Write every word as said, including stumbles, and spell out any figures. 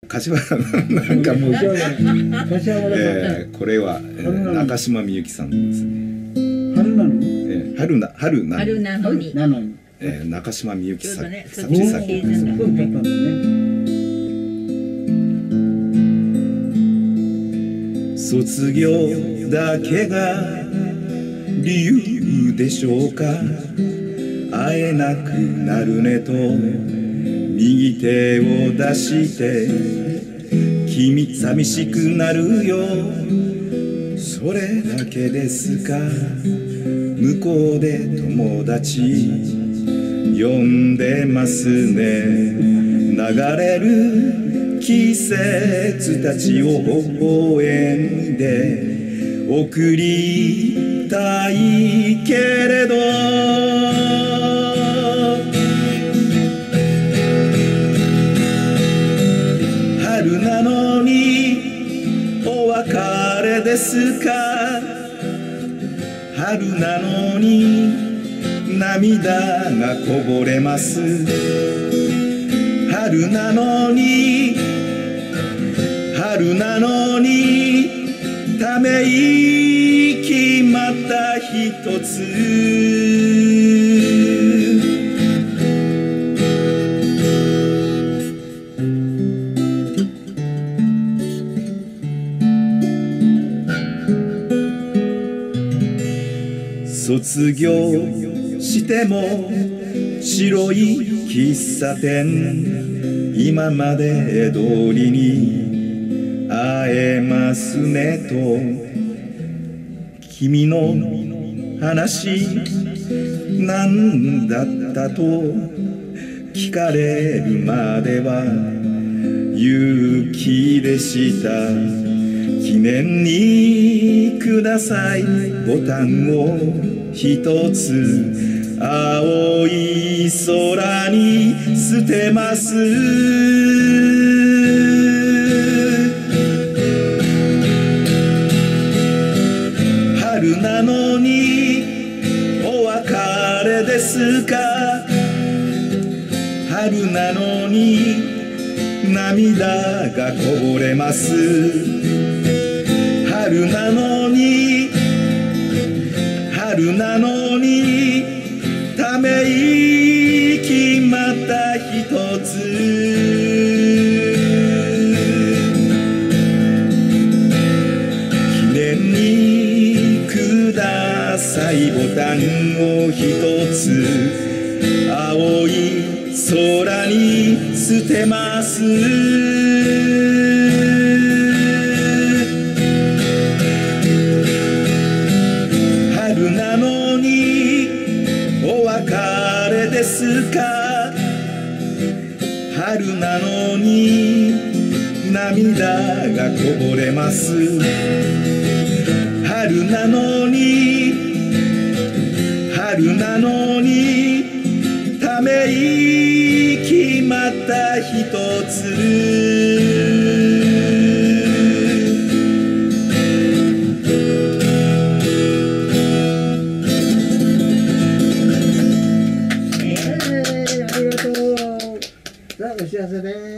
柏なんかもう、 柏原えー、これは、えー、中島みゆきさんですね。 春なの？ えー、春な春な春なのに。 なのに。 えー、中島みゆきさん、 ね、 作詞作曲ですね。 そうだったんだね。 卒業だけが理由でしょうか。会えなくなるねと右手を出して君寂しくなるよそれだけですか。向こうで友達呼んでますね。流れる季節たちを微笑んで送りたいけれど春なのにお別れですか。春なのに涙がこぼれます。春なのに春なのにため息また一つ卒業しても白い喫茶店今まで通りに会えますねと君の話なんだったと聞かれるまでは勇気でした。記念にくださいボタンを一つ青い空に捨てます。春なのにお別れですか。春なのに涙がこぼれます。春なのに春なのにため息また一つ記念にくださいボタンを一つ青い空に捨てます。春なのにお別れですか。春なのに涙がこぼれます。春なのに春なのにため息また一つお幸せです。